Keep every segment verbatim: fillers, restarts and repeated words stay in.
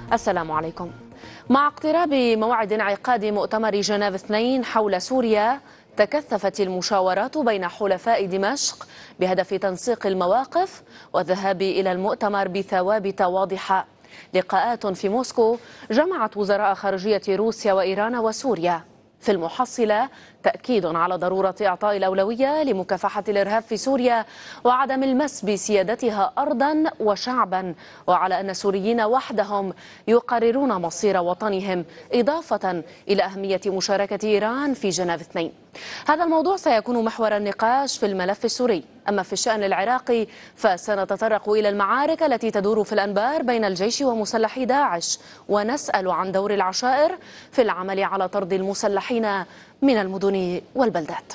السلام عليكم. مع اقتراب موعد انعقاد مؤتمر جنيف اثنين حول سوريا، تكثفت المشاورات بين حلفاء دمشق بهدف تنسيق المواقف والذهاب إلى المؤتمر بثوابت واضحة. لقاءات في موسكو جمعت وزراء خارجية روسيا وإيران وسوريا، في المحصلة تأكيد على ضرورة إعطاء الأولوية لمكافحة الإرهاب في سوريا وعدم المس بسيادتها أرضا وشعبا، وعلى أن السوريين وحدهم يقررون مصير وطنهم، إضافة إلى أهمية مشاركة إيران في جنيف اثنين. هذا الموضوع سيكون محور النقاش في الملف السوري. أما في الشأن العراقي فسنتطرق إلى المعارك التي تدور في الأنبار بين الجيش ومسلحي داعش، ونسأل عن دور العشائر في العمل على طرد المسلحين من المدن والبلدات.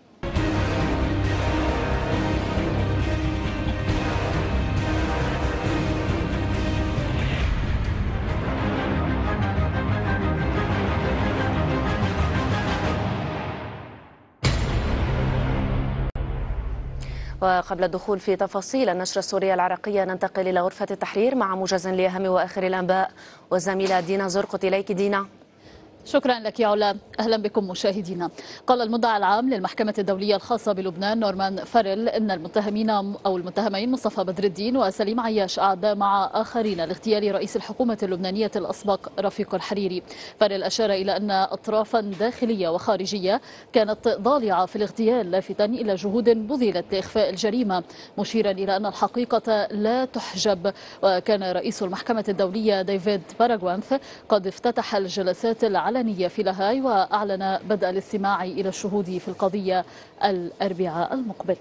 وقبل الدخول في تفاصيل النشرة السورية العراقية، ننتقل إلى غرفة التحرير مع موجز لأهم وآخر الأنباء، والزميلة دينا زرقت. إليك دينا. شكرا لك يا علا، أهلا بكم مشاهدينا. قال المدعي العام للمحكمة الدولية الخاصة بلبنان نورمان فارل إن المتهمين أو المتهمين مصطفى بدر الدين وسليم عياش أعداء مع آخرين لاغتيال رئيس الحكومة اللبنانية الأسبق رفيق الحريري. فارل أشار إلى أن أطرافا داخلية وخارجية كانت ضالعة في الاغتيال، لافتا إلى جهود بذلت لإخفاء الجريمة، مشيرا إلى أن الحقيقة لا تحجب. وكان رئيس المحكمة الدولية ديفيد باراغوانث قد افتتح الجلسات العلنية في لاهاي وأعلن بدء الاستماع إلى الشهود في القضية الأربعاء المقبل.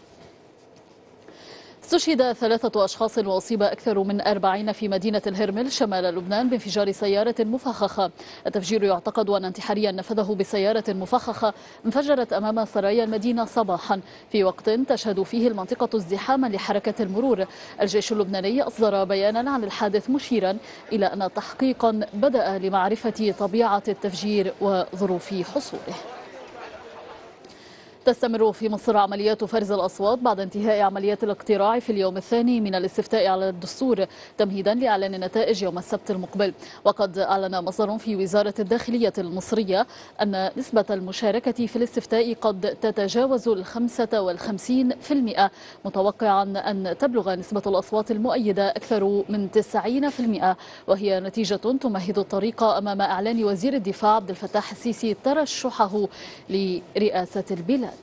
استشهد ثلاثة أشخاص وأصيب أكثر من أربعين في مدينة الهرمل شمال لبنان بانفجار سيارة مفخخة. التفجير يعتقد أن انتحاريا نفذه بسيارة مفخخة انفجرت أمام سرايا المدينة صباحا، في وقت تشهد فيه المنطقة ازدحاما لحركة المرور. الجيش اللبناني أصدر بيانا عن الحادث مشيرا إلى أن تحقيقا بدأ لمعرفة طبيعة التفجير وظروف حصوله. تستمر في مصر عمليات فرز الأصوات بعد انتهاء عمليات الاقتراع في اليوم الثاني من الاستفتاء على الدستور، تمهيدا لإعلان النتائج يوم السبت المقبل. وقد أعلن مصدر في وزارة الداخلية المصرية أن نسبة المشاركة في الاستفتاء قد تتجاوز الخمسة والخمسين في المئة، متوقعا أن تبلغ نسبة الأصوات المؤيدة أكثر من تسعين في المئة، وهي نتيجة تمهد الطريق أمام إعلان وزير الدفاع عبد الفتاح السيسي ترشحه لرئاسة البلاد.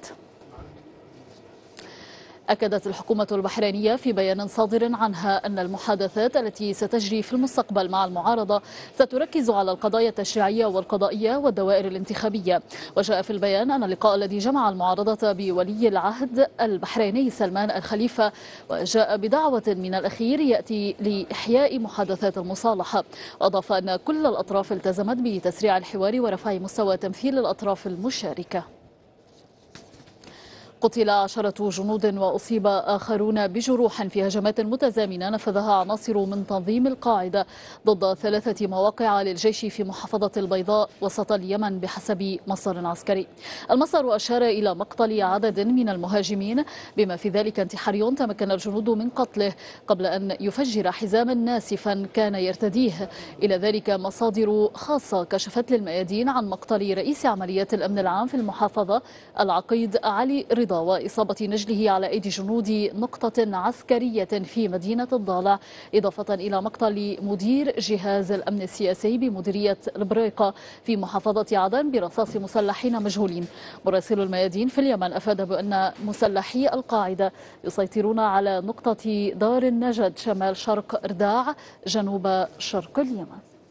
أكدت الحكومة البحرينية في بيان صادر عنها أن المحادثات التي ستجري في المستقبل مع المعارضة ستركز على القضايا التشريعية والقضائية والدوائر الانتخابية. وجاء في البيان أن اللقاء الذي جمع المعارضة بولي العهد البحريني سلمان الخليفة وجاء بدعوة من الأخير يأتي لإحياء محادثات المصالحة. وأضاف أن كل الأطراف التزمت بتسريع الحوار ورفع مستوى تمثيل الأطراف المشاركة. قتل عشرة جنود وأصيب آخرون بجروح في هجمات متزامنة نفذها عناصر من تنظيم القاعدة ضد ثلاثة مواقع للجيش في محافظة البيضاء وسط اليمن بحسب مصدر عسكري. المصدر أشار إلى مقتل عدد من المهاجمين، بما في ذلك انتحاري تمكن الجنود من قتله قبل أن يفجر حزاما ناسفا كان يرتديه. إلى ذلك مصادر خاصة كشفت للميادين عن مقتل رئيس عمليات الأمن العام في المحافظة العقيد علي رضا وإصابة نجله على أيدي جنود نقطة عسكرية في مدينة الضالع، إضافة إلى مقتل مدير جهاز الأمن السياسي بمديرية البريقة في محافظة عدن برصاص مسلحين مجهولين. مراسل الميادين في اليمن أفاد بأن مسلحي القاعدة يسيطرون على نقطة دار النجد شمال شرق إرداع جنوب شرق اليمن.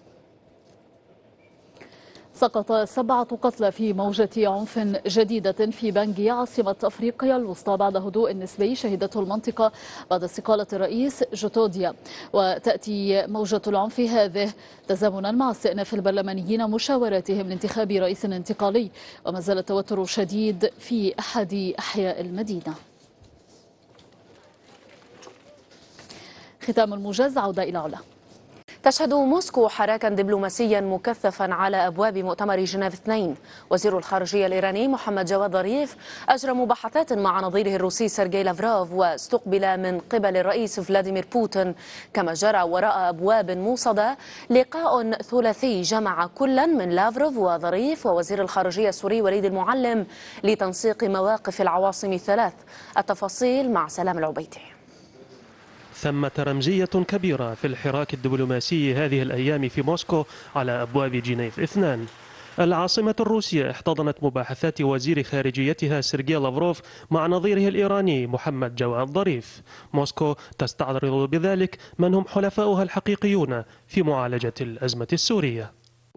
سقط سبعة قتلى في موجة عنف جديدة في بانجي عاصمة أفريقيا الوسطى بعد هدوء نسبي شهدته المنطقة بعد استقالة الرئيس جوتوديا. وتأتي موجة العنف هذه تزامنا مع استئناف البرلمانيين مشاوراتهم لانتخاب رئيس انتقالي، وما زال التوتر شديد في أحد أحياء المدينة. ختام الموجز، عودة إلى علا. تشهد موسكو حراكا دبلوماسيا مكثفا على أبواب مؤتمر جنيف اثنين. وزير الخارجية الإيراني محمد جواد ظريف أجرى مباحثات مع نظيره الروسي سيرجي لافروف، واستقبل من قبل الرئيس فلاديمير بوتين. كما جرى وراء أبواب موصدة لقاء ثلاثي جمع كلا من لافروف وظريف ووزير الخارجية السوري وليد المعلم لتنسيق مواقف العواصم الثلاث. التفاصيل مع سلام العبيدي. ثمة رمزية كبيرة في الحراك الدبلوماسي هذه الأيام في موسكو على أبواب جنيف اثنان. العاصمة الروسية احتضنت مباحثات وزير خارجيتها سيرجي لافروف مع نظيره الإيراني محمد جواد ظريف. موسكو تستعرض بذلك من هم حلفاؤها الحقيقيون في معالجة الأزمة السورية.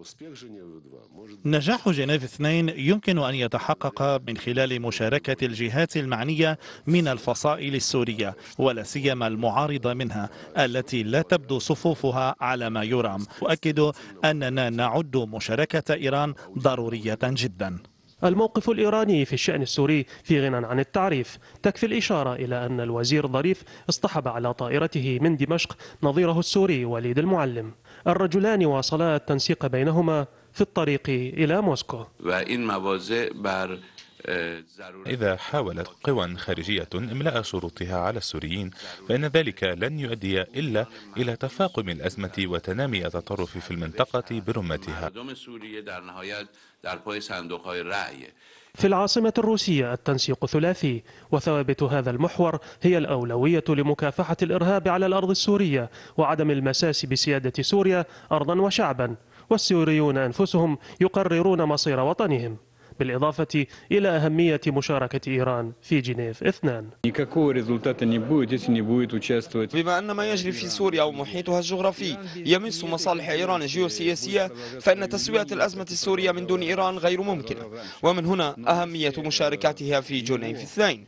نجاح جنيف اثنين يمكن أن يتحقق من خلال مشاركة الجهات المعنية من الفصائل السورية، ولا سيما المعارضة منها التي لا تبدو صفوفها على ما يرام. أؤكد أننا نعد مشاركة إيران ضرورية جدا. الموقف الإيراني في الشأن السوري في غنى عن التعريف. تكفي الإشارة إلى أن الوزير ظريف اصطحب على طائرته من دمشق نظيره السوري وليد المعلم. الرجلان واصلا التنسيق بينهما في الطريق إلى موسكو. إذا حاولت قوى خارجية إملاء شروطها على السوريين فإن ذلك لن يؤدي إلا إلى تفاقم الأزمة وتنامي التطرف في المنطقة برمتها. في العاصمة الروسية التنسيق ثلاثي، وثوابت هذا المحور هي الأولوية لمكافحة الإرهاب على الأرض السورية وعدم المساس بسيادة سوريا أرضا وشعبا، والسوريون أنفسهم يقررون مصير وطنهم، بالإضافة إلى أهمية مشاركة إيران في جنيف اثنان. بما أن ما يجري في سوريا ومحيطها الجغرافي يمس مصالح إيران الجيوسياسية، فإن تسوية الأزمة السورية من دون إيران غير ممكنة، ومن هنا أهمية مشاركتها في جنيف اثنين.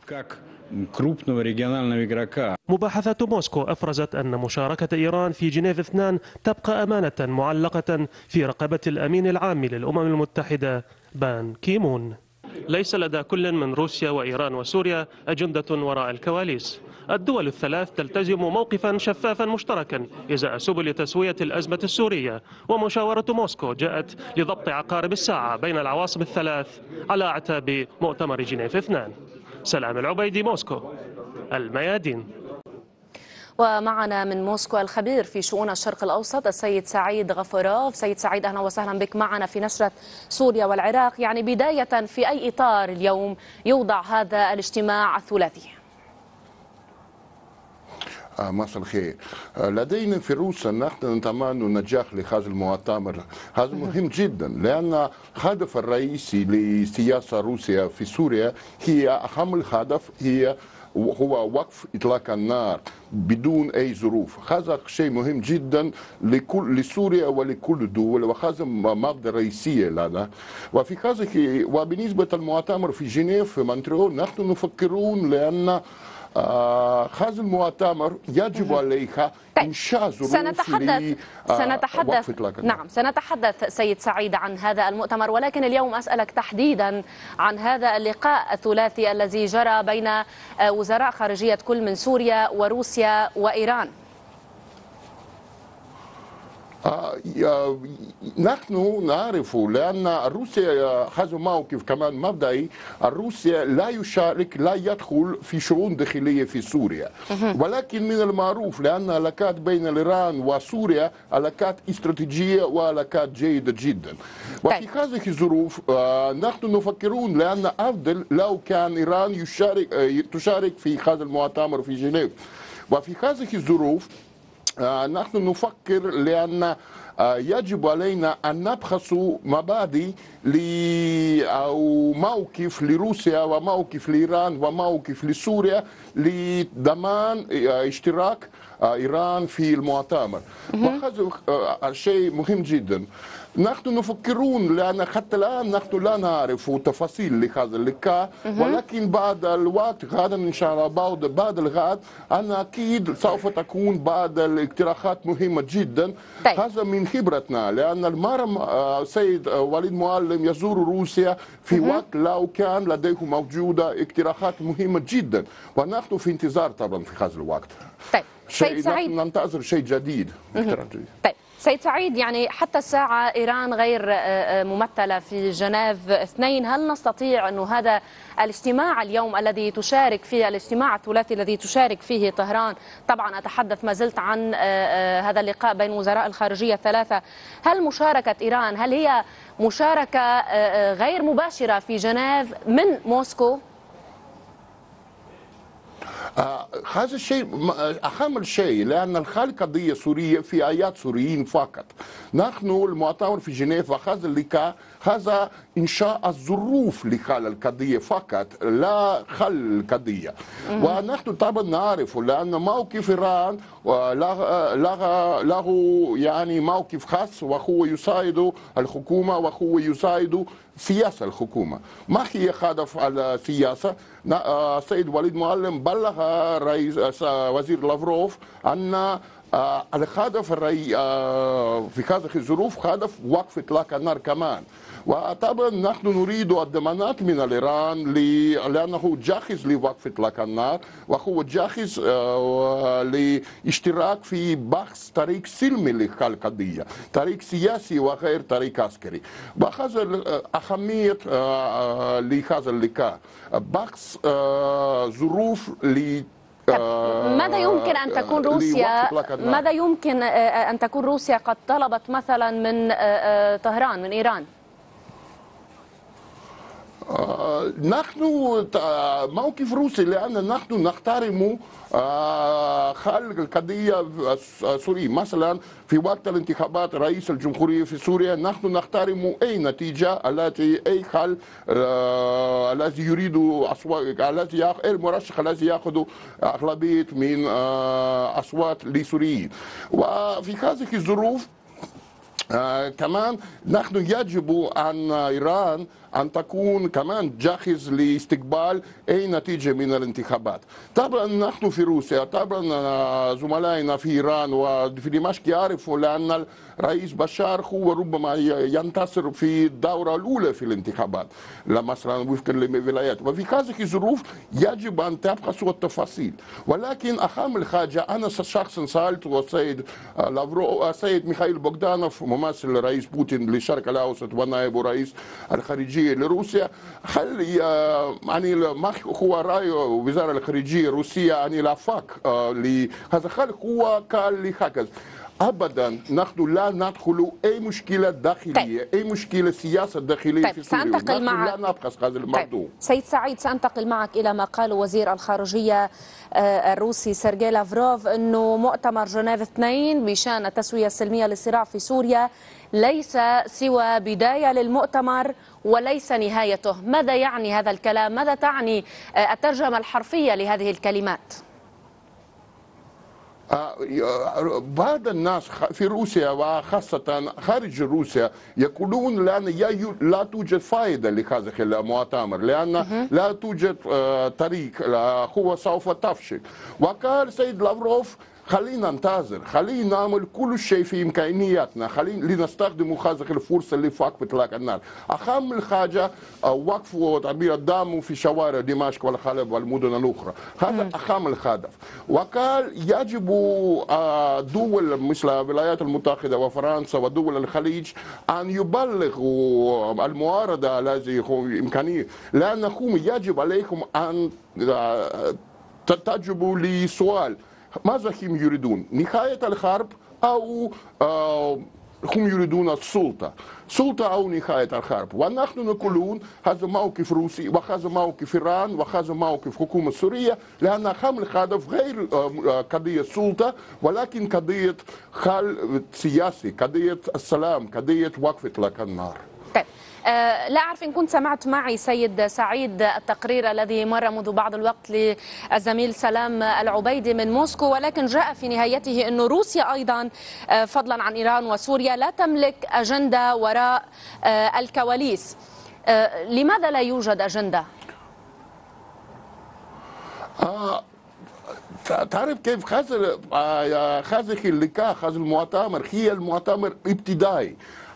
مباحثات موسكو أفرزت أن مشاركة إيران في جنيف اثنان تبقى أمانة معلقة في رقبة الأمين العام للأمم المتحدة بان كيمون. ليس لدى كل من روسيا وإيران وسوريا أجندة وراء الكواليس. الدول الثلاث تلتزم موقفا شفافا مشتركا إزاء سبل تسوية الأزمة السورية، ومشاورة موسكو جاءت لضبط عقارب الساعة بين العواصم الثلاث على أعتاب مؤتمر جنيف اثنان. سلام العبيدي، موسكو، الميادين. ومعنا من موسكو الخبير في شؤون الشرق الأوسط السيد سعيد غفراف. سيد سعيد، أهلا وسهلا بك معنا في نشرة سوريا والعراق. يعني بداية، في أي إطار اليوم يوضع هذا الاجتماع الثلاثي؟ مساء الخير. لدينا في روسيا نحن نتمنى النجاح لهذا المؤتمر. هذا مهم جدا لأن الهدف الرئيسي لسياسة روسيا في سوريا هي أهم الهدف هي هو وقف إطلاق النار بدون أي ظروف. هذا شيء مهم جدا لكل لسوريا ولكل الدول، وهذا مبدأ رئيسي لنا. وفي هذا وبالنسبة للمؤتمر في جنيف في مونتريال نحن نفكرون لأن آه هذا المؤتمر يجب عليها إنشاء ظروف سنتحدث سنتحدث نعم سنتحدث سيد سعيد عن هذا المؤتمر، ولكن اليوم أسألك تحديدا عن هذا اللقاء الثلاثي الذي جرى بين وزراء خارجية كل من سوريا وروسيا وإيران. آه نحن نعرف لأن روسيا هذا موقف كمان مبدئي. روسيا لا يشارك لا يدخل في شؤون داخلية في سوريا، ولكن من المعروف لأن العلاقات بين إيران وسوريا علاقات استراتيجية وعلاقات جيدة جدا. وفي هذه الظروف آه نحن نفكرون لأن أفضل لو كان إيران يشارك آه تشارك في هذا المؤتمر في جنيف. وفي هذه الظروف آه نحن نفكر لأن آه يجب علينا أن نبحث مبادئ أو موقف لروسيا وموقف لإيران وموقف لسوريا لضمان آه اشتراك آه إيران في المؤتمر. وهذا آه شيء مهم جدا. نحن نفكرون لأن حتى الآن نحن لا نعرف تفاصيل لهذا اللقاء، ولكن بعد الوقت غدا إن شاء الله بعد بعد الغد أنا أكيد سوف تكون بعض الاقتراحات مهمة جدا. طيب. هذا من خبرتنا لأن المرة سيد وليد معلم يزور روسيا في مه. وقت لو كان لديه موجودة اقتراحات مهمة جدا، ونحن في انتظار طبعا في هذا الوقت. طيب سيد سعيد، ننتظر شيء جديد. طيب سيد سعيد، يعني حتى الساعة إيران غير ممثلة في جنيف اثنين، هل نستطيع أن هذا الاجتماع اليوم الذي تشارك فيه، الاجتماع الثلاثي الذي تشارك فيه طهران، طبعا أتحدث ما زلت عن هذا اللقاء بين وزراء الخارجية الثلاثة، هل مشاركة إيران هل هي مشاركة غير مباشرة في جنيف من موسكو؟ آه هذا الشيء أهم شيء، لأن الخال قضية سورية في آيات سوريين فقط. نحن المؤتمر في جنيف وهذا اللقاء هذا إنشاء الظروف لخل القضية فقط، لا خل القضية. ونحن طبعا نعرف لأن موقف إيران له, له يعني موقف خاص، وهو يساعد الحكومة وهو يساعد سياسة الحكومة. ما هي هدف السياسة؟ السيد وليد معلم بلغ رئيس وزير لافروف أن الهدف في هذه الظروف هدف وقف إطلاق النار كمان. وطبعا نحن نريد الضمانات من الإيران لأنه جاهز لوقف إطلاق النار، وهو جاهز لاشتراك في بحث طريق سلمي للقضية، طريق سياسي وغير طريق عسكري. وهذا أهمية لهذا اللقاء، بحث ظروف ل ماذا يمكن أن تكون روسيا ماذا يمكن أن تكون روسيا قد طلبت مثلا من طهران من إيران؟ نحن موقف روسيا لأن نحن نحترم خلق القضية السورية. مثلا في وقت الانتخابات رئيس الجمهورية في سوريا نحن نحترم أي نتيجة التي أي حل الذي يريد الذي المرشح الذي يأخذ أغلبية من أصوات لسوريين. وفي هذه الظروف آه كمان نحن يجب أن إيران أن تكون كمان جاهز لاستقبال أي نتيجة من الانتخابات. طبعا نحن في روسيا، طبعا زملائنا في إيران وفي دمشق يعرفوا لأن الرئيس بشار هو ربما ينتصر في الدورة الأولى في الانتخابات مثلا وفقا للولايات. وفي هذه الظروف يجب أن تبحثوا التفاصيل. ولكن أهم حاجة أنا شخصا سألت السيد لافروف السيد ميخائيل بوغدانوف ممثل رئيس بوتين للشرق الأوسط ونائب رئيس الخارجية لروسيا، هل يعني ما هو رأي وزارة الخارجية الروسية عن الآفاق لهذا؟ هل هو قال لي هكذا؟ أبدا نحن لا ندخل أي مشكلة داخلية. طيب. أي مشكلة سياسة داخلية طيب. في سوريا. سأنتقل معك. لا نبحث هذا الموضوع. طيب. سيد سعيد، سأنتقل معك إلى ما قاله وزير الخارجية الروسي سيرجي لافروف أنه مؤتمر جنيف اثنين بشأن التسوية السلمية للصراع في سوريا ليس سوى بداية للمؤتمر وليس نهايته. ماذا يعني هذا الكلام؟ ماذا تعني الترجمة الحرفية لهذه الكلمات؟ بعض الناس في روسيا وخاصة خارج روسيا يقولون لأن لا توجد فائدة لهذا المؤتمر، لأن لا توجد طريق، هو سوف تفشل. وقال سيد لافروف خلينا ننتظر، خلينا نعمل كل شيء في إمكانياتنا، خلينا لنستخدم هذه الفرصة لوقف إطلاق النار. أهم حاجة وقف وتعبير الدم في شوارع دمشق والحلب والمدن الأخرى، هذا أهم الهدف. وقال يجب دول مثل الولايات المتحدة وفرنسا ودول الخليج أن يبلغوا المعارضة الذي هو إمكانية، لأنهم يجب عليهم أن تجيبوا لسؤال ماذا هم يريدون؟ نهاية الحرب أو هم يريدون السلطة، سلطة أو نهاية الحرب. ونحن نقولون هذا موقف روسي وهذا موقف إيران وهذا موقف حكومة سوريا، لأن أهم الهدف غير قضية السلطة ولكن قضية حل سياسي، قضية السلام، قضية وقف إطلاق النار. طيب. أه لا أعرف إن كنت سمعت معي سيد سعيد التقرير الذي مر منذ بعض الوقت للزميل سلام العبيدي من موسكو، ولكن جاء في نهايته أن روسيا أيضا أه فضلا عن إيران وسوريا لا تملك أجندة وراء أه الكواليس. أه لماذا لا يوجد أجندة؟ آه تعرف كيف هذا هذه اللقاء هذا المؤتمر هي المؤتمر ابتدائي.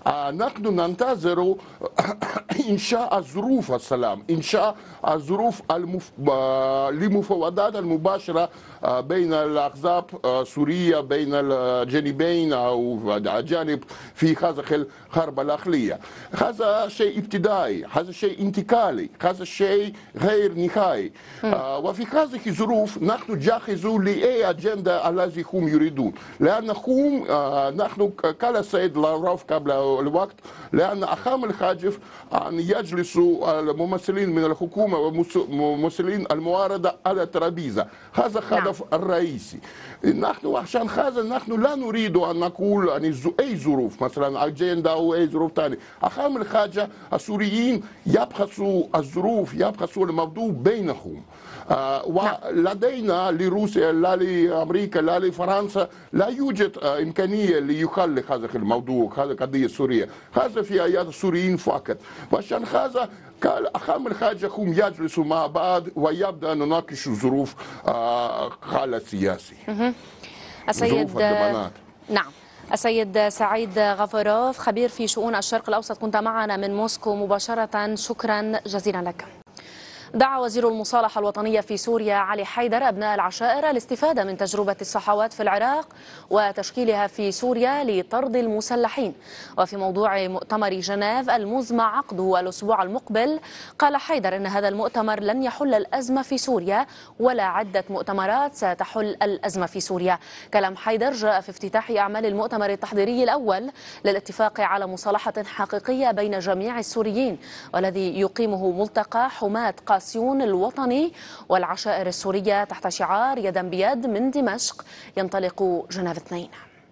نحن ننتظر إنشاء ظروف السلام، إنشاء الظروف المف... لمفاوضات المباشرة بين الأحزاب سوريا، بين الجانبين أو جانب في هذه الحرب الأهلية. هذا شيء ابتدائي، هذا شيء انتقالي، هذا شيء غير نهائي. وفي هذه الظروف نحن جاهزون لأي أجندة الذي هم يريدون، لأنهم نحن قال السيد لاروف قبل الوقت، لأن أهم الهدف أن يجلسوا الممثلين من الحكومة وممثلين المعارضة على الترابيزة. هذا الهدف الرئيسي. نحن عشان هذا نحن لا نريد أن نقول أن أي ظروف مثلا أجندة أو أي ظروف ثانية. أهم الحاجة السوريين يبحثوا الظروف، يبحثوا الموضوع بينهم. آه ولدينا لروسيا لا لأمريكا لا لفرنسا لا يوجد آه إمكانية ليخلق هذا الموضوع، هذه القضية السورية، هذا في أياد السوريين فقط. وعشان هذا أهم الحاجة هم يجلسوا مع بعض ويبدأ نناقش ظروف آه حال السياسي. السيد نعم السيد سعيد غفروف خبير في شؤون الشرق الأوسط، كنت معنا من موسكو مباشرة، شكرا جزيلا لك. دعا وزير المصالحة الوطنية في سوريا علي حيدر أبناء العشائر الاستفادة من تجربة الصحوات في العراق وتشكيلها في سوريا لطرد المسلحين. وفي موضوع مؤتمر جنيف المزمع عقده الأسبوع المقبل، قال حيدر أن هذا المؤتمر لن يحل الأزمة في سوريا ولا عدة مؤتمرات ستحل الأزمة في سوريا. كلام حيدر جاء في افتتاح أعمال المؤتمر التحضيري الأول للاتفاق على مصالحة حقيقية بين جميع السوريين، والذي يقيمه ملتقى حماة قاسيون الوطني والعشائر السورية تحت شعار يدا بيد من دمشق، ينطلق جنيف اثنين.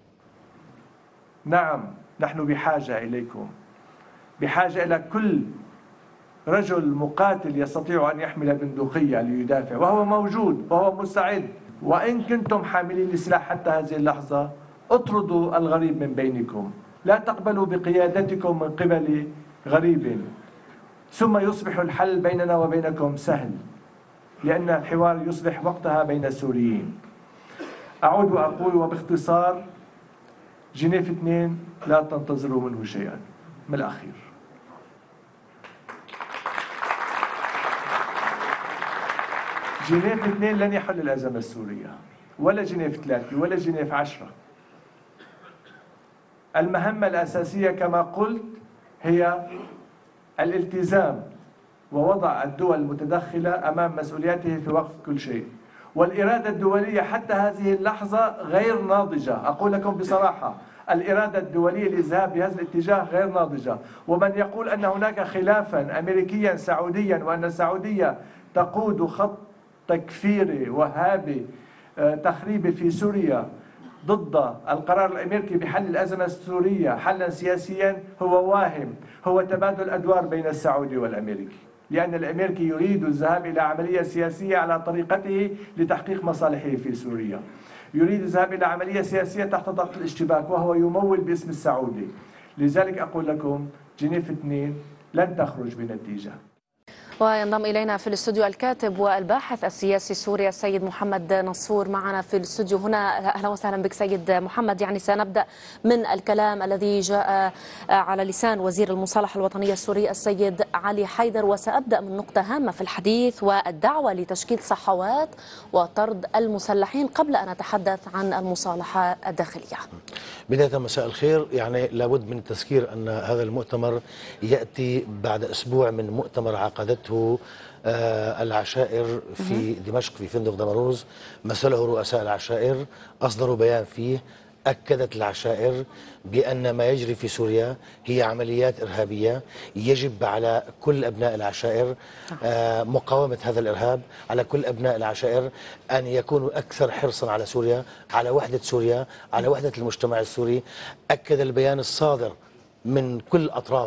نعم، نحن بحاجة إليكم، بحاجة إلى كل رجل مقاتل يستطيع أن يحمل بندقية ليدافع، وهو موجود وهو مستعد. وإن كنتم حاملين السلاح حتى هذه اللحظة، اطردوا الغريب من بينكم، لا تقبلوا بقيادتكم من قبل غريب، ثم يصبح الحل بيننا وبينكم سهل، لأن الحوار يصبح وقتها بين السوريين. أعود وأقول وباختصار، جنيف اثنين لا تنتظروا منه شيئا. من الأخير، جنيف اثنين لن يحل الأزمة السورية، ولا جنيف ثلاثة ولا جنيف عشرة. المهمة الأساسية كما قلت هي الالتزام ووضع الدول المتدخلة أمام مسؤولياته في وقف كل شيء. والإرادة الدولية حتى هذه اللحظة غير ناضجة، أقول لكم بصراحة، الإرادة الدولية للذهاب بهذا الاتجاه غير ناضجة. ومن يقول أن هناك خلافا أمريكيا سعوديا وأن السعودية تقود خط تكفيري وهابي تخريبي في سوريا ضد القرار الأمريكي بحل الأزمة السورية حلا سياسيا، هو واهم، هو تبادل أدوار بين السعودي والأمريكي، لأن الأمريكي يريد الذهاب إلى عملية سياسية على طريقته لتحقيق مصالحه في سوريا، يريد الذهاب إلى عملية سياسية تحت ضغط الاشتباك وهو يمول باسم السعودي. لذلك أقول لكم جنيف اثنين لن تخرج بنتيجة. وينضم إلينا في الاستوديو الكاتب والباحث السياسي السوري السيد محمد نصور معنا في الاستوديو هنا. أهلا وسهلا بك سيد محمد. يعني سنبدأ من الكلام الذي جاء على لسان وزير المصالحة الوطنية السوري السيد علي حيدر، وسأبدأ من نقطة هامة في الحديث والدعوة لتشكيل صحوات وطرد المسلحين قبل أن أتحدث عن المصالحة الداخلية. بداية مساء الخير. يعني لابد من التذكير أن هذا المؤتمر يأتي بعد أسبوع من مؤتمر عقدته العشائر في دمشق في فندق دمروز. مثله رؤساء العشائر، أصدروا بيان فيه أكدت العشائر بأن ما يجري في سوريا هي عمليات إرهابية، يجب على كل أبناء العشائر مقاومة هذا الإرهاب، على كل أبناء العشائر أن يكونوا أكثر حرصا على سوريا، على وحدة سوريا، على وحدة المجتمع السوري. أكد البيان الصادر من كل أطراف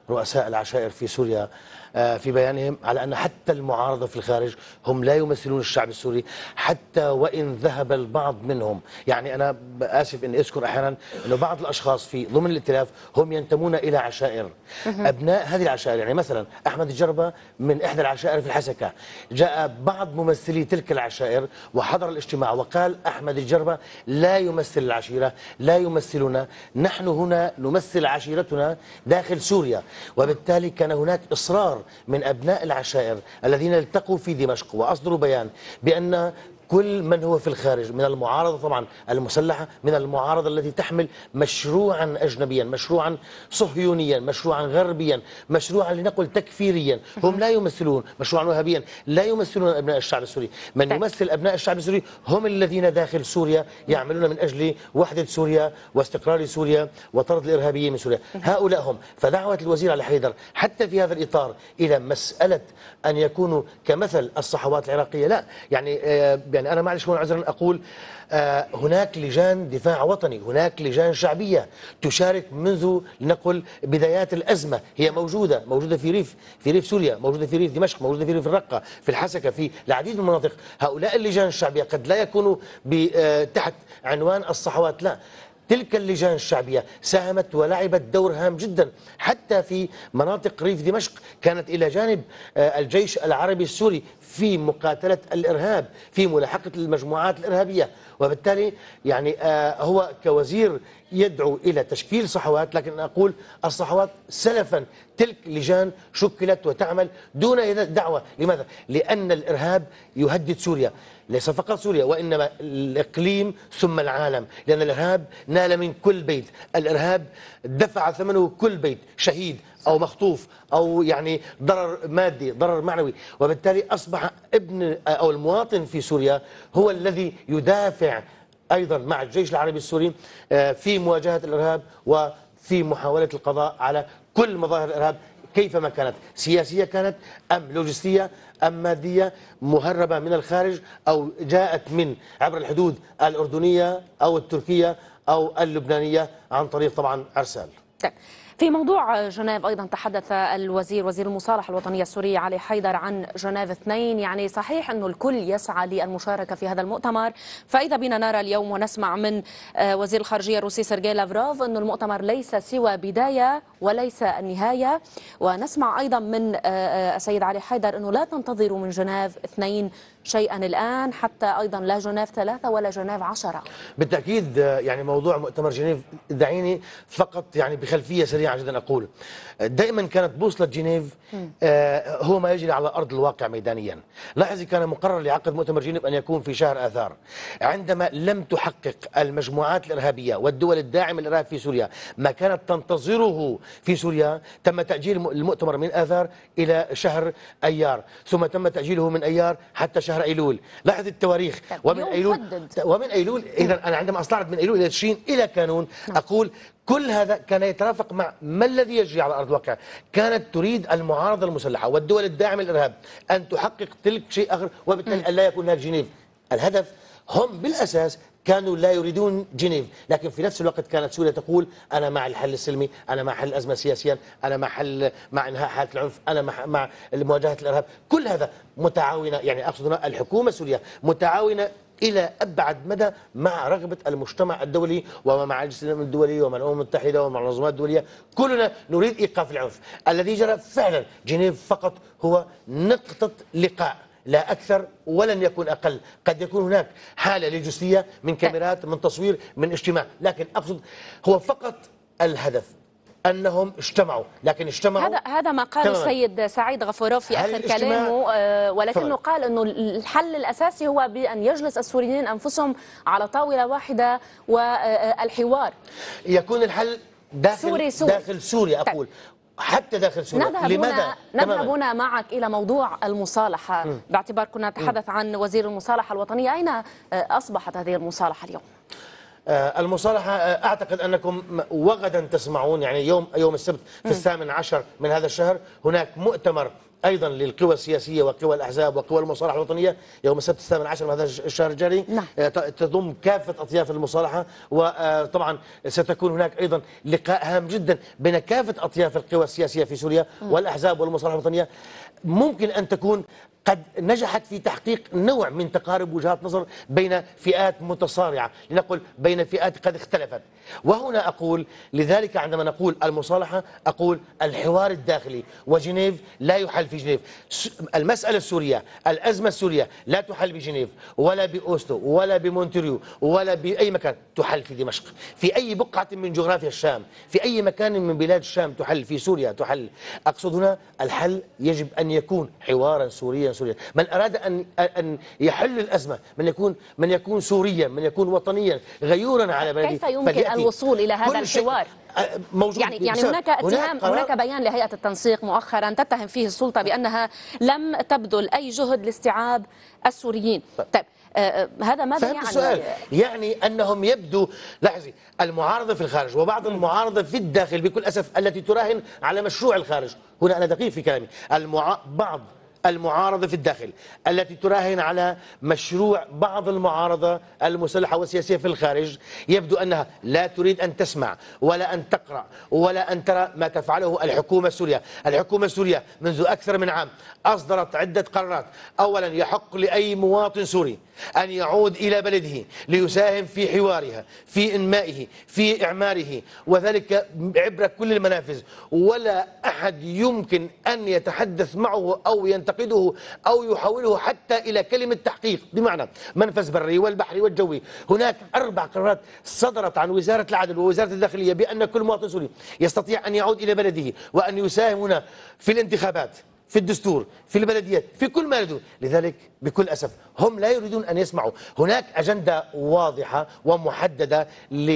رؤساء العشائر في سوريا في بيانهم على أن حتى المعارضة في الخارج هم لا يمثلون الشعب السوري، حتى وإن ذهب البعض منهم. يعني أنا آسف أني أذكر أحيانا أنه بعض الأشخاص في ضمن الائتلاف هم ينتمون إلى عشائر، أبناء هذه العشائر. يعني مثلا أحمد الجربة من إحدى العشائر في الحسكة، جاء بعض ممثلي تلك العشائر وحضر الاجتماع وقال أحمد الجربة لا يمثل العشيرة، لا يمثلنا، نحن هنا نمثل عشيرتنا داخل سوريا. وبالتالي كان هناك إصرار من أبناء العشائر الذين التقوا في دمشق وأصدروا بيان بأن كل من هو في الخارج من المعارضة طبعا المسلحة، من المعارضة التي تحمل مشروعا أجنبيا، مشروعا صهيونيا، مشروعا غربيا، مشروعا لنقل تكفيريا، هم لا يمثلون مشروعا وهابيا، لا يمثلون أبناء الشعب السوري. من يمثل أبناء الشعب السوري هم الذين داخل سوريا يعملون من أجل وحدة سوريا واستقرار سوريا وطرد الإرهابيين من سوريا، هؤلاء هم. فدعوة الوزير علي حيدر حتى في هذا الإطار إلى مسألة أن يكونوا كمثل الصحوات العراقية، لا يعني آه يعني أنا معلش هون عذرا أقول آه هناك لجان دفاع وطني، هناك لجان شعبية تشارك منذ لنقل بدايات الأزمة، هي موجودة موجودة في ريف في ريف سوريا، موجودة في ريف دمشق، موجودة في ريف الرقة، في الحسكة، في العديد من المناطق. هؤلاء اللجان الشعبية قد لا يكونوا تحت عنوان الصحوات، لا، تلك اللجان الشعبية ساهمت ولعبت دور هام جدا حتى في مناطق ريف دمشق، كانت إلى جانب الجيش العربي السوري في مقاتلة الإرهاب، في ملاحقة المجموعات الإرهابية. وبالتالي يعني هو كوزير يدعو إلى تشكيل صحوات، لكن أقول الصحوات سلفا تلك لجان شكلت وتعمل دون دعوة. لماذا؟ لأن الإرهاب يهدد سوريا، ليس فقط سوريا وإنما الإقليم ثم العالم، لأن الإرهاب نال من كل بيت، الإرهاب دفع ثمنه كل بيت، شهيد أو مخطوف أو يعني ضرر مادي، ضرر معنوي. وبالتالي أصبح ابن أو المواطن في سوريا هو الذي يدافع أيضا مع الجيش العربي السوري في مواجهة الإرهاب وفي محاولة القضاء على كل مظاهر الإرهاب كيفما كانت، سياسية كانت أم لوجستية أم مادية مهربة من الخارج أو جاءت من عبر الحدود الأردنية أو التركية أو اللبنانية عن طريق طبعا عرسال. في موضوع جنيف أيضا تحدث الوزير وزير المصالحة الوطنية السوري علي حيدر عن جنيف اثنين. يعني صحيح أنه الكل يسعى للمشاركة في هذا المؤتمر، فإذا بنا نرى اليوم ونسمع من وزير الخارجية الروسي سيرجي لافروف أن المؤتمر ليس سوى بداية وليس النهاية، ونسمع أيضا من السيد علي حيدر أنه لا تنتظروا من جنيف اثنين شيئا الآن، حتى أيضا لا جنيف ثلاثة ولا جنيف عشرة. بالتأكيد يعني موضوع مؤتمر جنيف، دعيني فقط يعني بخلفية سريعة جدا أقول دائما كانت بوصلة جنيف آه هو ما يجري على أرض الواقع ميدانيا. لاحظي كان مقرر لعقد مؤتمر جنيف أن يكون في شهر آذار، عندما لم تحقق المجموعات الإرهابية والدول الداعمة للإرهاب في سوريا ما كانت تنتظره في سوريا، تم تأجيل المؤتمر من آذار إلى شهر أيار، ثم تم تأجيله من أيار حتى شهر أيلول. لاحظ التواريخ، ومن أيلول ومن أيلول إذا أنا عندما أستعرض من أيلول إلى تشرين إلى كانون أقول كل هذا كان يترافق مع ما الذي يجري على أرض الواقع. كانت تريد المعارضة المسلحة والدول الداعمة للإرهاب أن تحقق تلك شيء آخر، وبالتالي أن لا يكون هناك جنيف. الهدف هم بالأساس كانوا لا يريدون جنيف، لكن في نفس الوقت كانت سوريا تقول أنا مع الحل السلمي، أنا مع حل الأزمة سياسيا، أنا مع حل مع إنهاء حالة العنف، أنا مع مع مواجهة الإرهاب. كل هذا متعاونة، يعني أقصد هنا الحكومة السورية متعاونة إلى أبعد مدى مع رغبة المجتمع الدولي ومع مجلس الأمم الدولي ومع الأمم المتحدة ومع المنظمات الدولية. كلنا نريد إيقاف العنف. الذي جرى فعلا جنيف فقط هو نقطة لقاء، لا أكثر ولن يكون أقل. قد يكون هناك حالة لوجستية من كاميرات، من تصوير، من اجتماع، لكن أقصد هو فقط الهدف أنهم اجتمعوا، لكن اجتمعوا. هذا هذا ما قال السيد سعيد غفوروف في آخر كلامه، آه ولكنه قال أنه الحل الأساسي هو بأن يجلس السوريين أنفسهم على طاولة واحدة والحوار. يكون الحل داخل سوري سوري. داخل سوريا أقول. حتى داخل سوريا. نذهب لماذا؟ نذهب هنا معك إلى موضوع المصالحة، م. باعتبار كنا نتحدث عن وزير المصالحة الوطنية. أين أصبحت هذه المصالحة اليوم؟ المصالحة أعتقد أنكم وغدا تسمعون، يعني يوم يوم السبت في م. الثامن عشر من هذا الشهر هناك مؤتمر أيضا للقوى السياسية وقوى الأحزاب وقوى المصالحة الوطنية يوم السبت الثامن عشر من هذا الشهر الجاري. نعم. تضم كافة أطياف المصالحة، وطبعا ستكون هناك أيضا لقاء هام جدا بين كافة أطياف القوى السياسية في سوريا والأحزاب والمصالحة الوطنية، ممكن أن تكون قد نجحت في تحقيق نوع من تقارب وجهات نظر بين فئات متصارعة، لنقل بين فئات قد اختلفت. وهنا أقول لذلك عندما نقول المصالحة أقول الحوار الداخلي، وجنيف لا يحل في جنيف. المسألة السورية، الأزمة السورية لا تحل بجنيف ولا بأوسلو ولا بمونتريو ولا بأي مكان، تحل في دمشق، في أي بقعة من جغرافيا الشام، في أي مكان من بلاد الشام تحل، في سوريا تحل. أقصد هنا الحل يجب أن يكون حوارا سوريا سوريا. من أراد أن أن يحل الأزمة، من يكون من يكون سوريا، من يكون وطنيا غيورا على بلده، كيف يمكن الوصول إلى هذا الحوار؟ موجود يعني يعني هناك اتهام، هناك بيان لهيئة التنسيق مؤخرا تتهم فيه السلطة بأنها لم تبذل أي جهد لاستيعاب السوريين. طيب آه هذا ماذا يعني؟ السؤال يعني أنهم يبدو، لاحظي، المعارضة في الخارج وبعض المعارضة في الداخل بكل أسف التي تراهن على مشروع الخارج. هنا أنا دقيق في كلامي. المع... بعض المعارضة في الداخل التي تراهن على مشروع بعض المعارضة المسلحة والسياسية في الخارج، يبدو أنها لا تريد أن تسمع ولا أن تقرأ ولا أن ترى ما تفعله الحكومة السورية. الحكومة السورية منذ أكثر من عام أصدرت عدة قرارات. أولا، يحق لأي مواطن سوري أن يعود إلى بلده ليساهم في حوارها، في إنمائه، في إعماره، وذلك عبر كل المنافذ، ولا أحد يمكن أن يتحدث معه أو ينتقده أو يحوله حتى إلى كلمة تحقيق، بمعنى منفذ بري والبحري والجوي. هناك أربع قرارات صدرت عن وزارة العدل ووزارة الداخلية بأن كل مواطن سوري يستطيع أن يعود إلى بلده وأن يساهم هنا في الانتخابات، في الدستور، في البلديات، في كل ما يريدون. لذلك بكل أسف هم لا يريدون أن يسمعوا. هناك أجندة واضحة ومحددة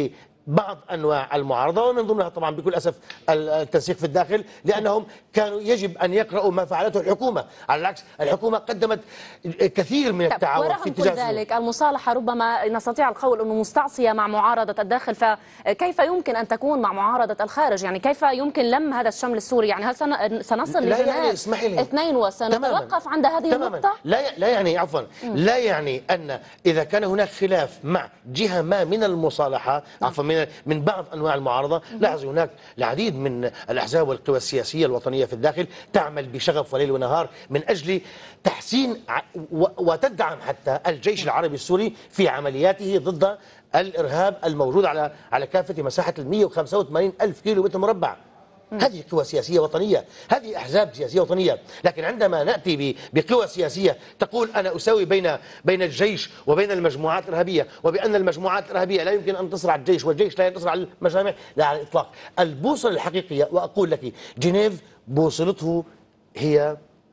لبعض أنواع المعارضة، ومن ضمنها طبعا بكل أسف التنسيق في الداخل، لأنهم كانوا يجب أن يقرأوا ما فعلته الحكومة. على العكس، الحكومة قدمت كثير من التعاون في اتجاه كل ذلك. المصالحة ربما نستطيع القول أنه مستعصية مع معارضة الداخل، فكيف يمكن أن تكون مع معارضة الخارج؟ يعني كيف يمكن لم هذا الشمل السوري؟ يعني هل سنصل لجنيف اثنين وسنتوقف عند هذه تماماً. النقطة؟ لا لا يعني عفوا لا يعني أن إذا كان هناك خلاف مع جهة ما من المصالحة، عفوا من من بعض أنواع المعارضة، لاحظوا هناك العديد من الأحزاب والقوى السياسية الوطنية في الداخل تعمل بشغف وليل ونهار من أجل تحسين وتدعم حتى الجيش العربي السوري في عملياته ضد الإرهاب الموجود على على كافة مساحة مئة وخمسة وثمانين ألف كيلو متر مربع. هذه قوى سياسية وطنية، هذه أحزاب سياسية وطنية. لكن عندما نأتي بقوى سياسية تقول أنا أساوي بين بين الجيش وبين المجموعات الإرهابية، وبأن المجموعات الإرهابية لا يمكن أن تنتصر على الجيش والجيش لا ينتصر على المجامع، لا على الإطلاق. البوصلة الحقيقية، وأقول لك جنيف بوصلته هي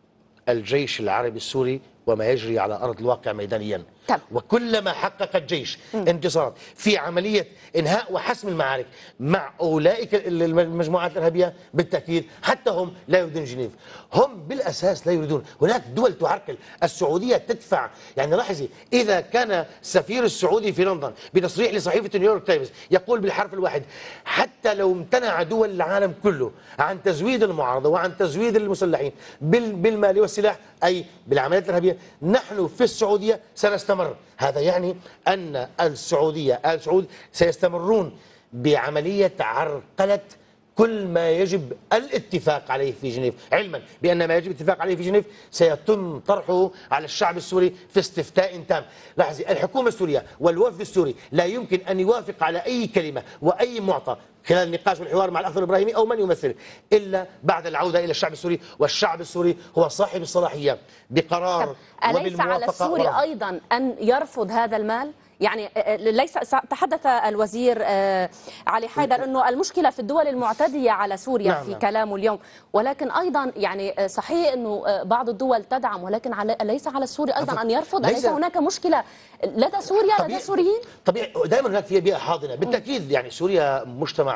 الجيش العربي السوري وما يجري على أرض الواقع ميدانيا. طب. وكلما حقق الجيش انتصارات في عملية إنهاء وحسم المعارك مع أولئك المجموعات الإرهابية، بالتأكيد حتى هم لا يريدون جنيف. هم بالأساس لا يريدون. هناك دول تعرقل. السعودية تدفع، يعني لاحظي، إذا كان السفير السعودي في لندن بتصريح لصحيفة نيويورك تايمز يقول بالحرف الواحد حتى لو امتنع دول العالم كله عن تزويد المعارضة وعن تزويد المسلحين بالمال والسلاح، أي بالعمليات الإرهابية، نحن في السعودية سنستمر. هذا يعني أن السعودية آل سعود سيستمرون بعملية عرقلة كل ما يجب الاتفاق عليه في جنيف، علما بأن ما يجب الاتفاق عليه في جنيف سيتم طرحه على الشعب السوري في استفتاء تام. لاحظي، الحكومة السورية والوفد السوري لا يمكن أن يوافق على أي كلمة وأي معطى خلال النقاش والحوار مع الأخضر الإبراهيمي أو من يمثله إلا بعد العودة إلى الشعب السوري، والشعب السوري هو صاحب الصلاحية بقرار وبالموافقة. أليس على السوري أيضا أن يرفض هذا المال؟ يعني ليس تحدث الوزير علي حيدر أنه المشكلة في الدول المعتدية على سوريا نعم في نعم. كلامه اليوم، ولكن أيضا يعني صحيح أنه بعض الدول تدعم، ولكن على ليس على السوري أيضا أن يرفض. أليس هناك مشكلة لدى سوريا لدى السوريين؟ طبيعي، دائما هناك في بيئة حاضنة بالتأكيد. يعني سوريا مجتمع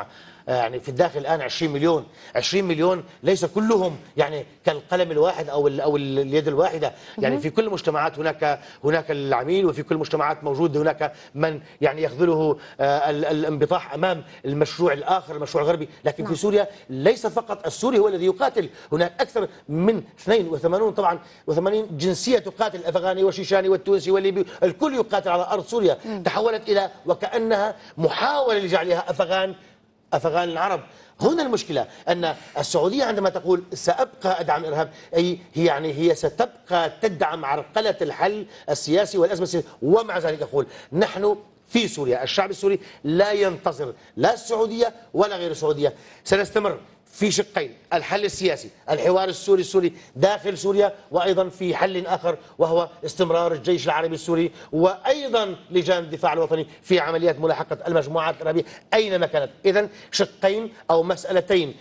المجتمع يعني في الداخل الآن عشرين مليون، عشرين مليون ليس كلهم يعني كالقلم الواحد أو أو اليد الواحدة، يعني في كل المجتمعات هناك هناك العميل، وفي كل المجتمعات موجود هناك من يعني يخذله الانبطاح أمام المشروع الآخر، المشروع الغربي، لكن في سوريا ليس فقط السوري هو الذي يقاتل، هناك أكثر من اثنين وثمانين طبعا وثمانين جنسية تقاتل، الأفغاني والشيشاني والتونسي والليبي، الكل يقاتل على أرض سوريا. تحولت إلى وكأنها محاولة لجعلها أفغان أفغان العرب. هنا المشكلة أن السعودية عندما تقول سأبقى أدعم الإرهاب، أي هي يعني هي ستبقى تدعم عرقلة الحل السياسي والأزمة السياسية. ومع ذلك أقول نحن في سوريا، الشعب السوري لا ينتظر لا السعودية ولا غير السعودية، سنستمر في شقين: الحل السياسي، الحوار السوري السوري داخل سوريا، وأيضا في حل آخر وهو استمرار الجيش العربي السوري، وأيضا لجان الدفاع الوطني في عمليات ملاحقة المجموعات الإرهابية أينما كانت. إذن شقين أو مسألتين